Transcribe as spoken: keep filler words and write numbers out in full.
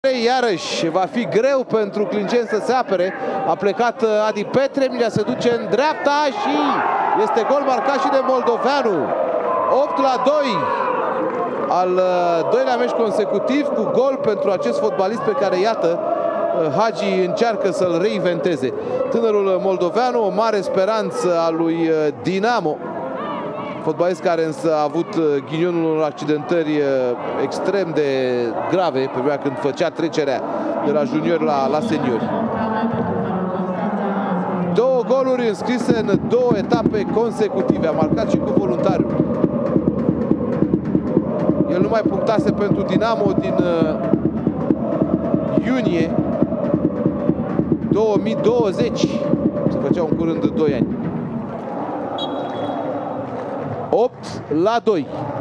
Iarăși va fi greu pentru clinceni să se apere. A plecat Adi Petre, Emilia se duce în dreapta și este gol marcat și de moldoveanu. opt la doi. Al doilea meci consecutiv cu gol pentru acest fotbalist pe care, iată, Hagi încearcă să-l reinventeze. Tânărul moldoveanu, o mare speranță a lui Dinamo. Fotbalist care însă a avut ghinionul unor accidentări extrem de grave pe vremea când făcea trecerea de la juniori la, la seniori. Două goluri înscrise în două etape consecutive. A marcat și cu voluntariu. El nu mai punctase pentru Dinamo din uh, iunie două mii douăzeci. Se făceau în curând doi ani. opt la doi.